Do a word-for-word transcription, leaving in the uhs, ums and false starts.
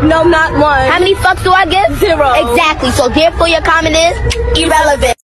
No, not one. How many fucks do I give? Zero. Exactly. So therefore your comment is irrelevant.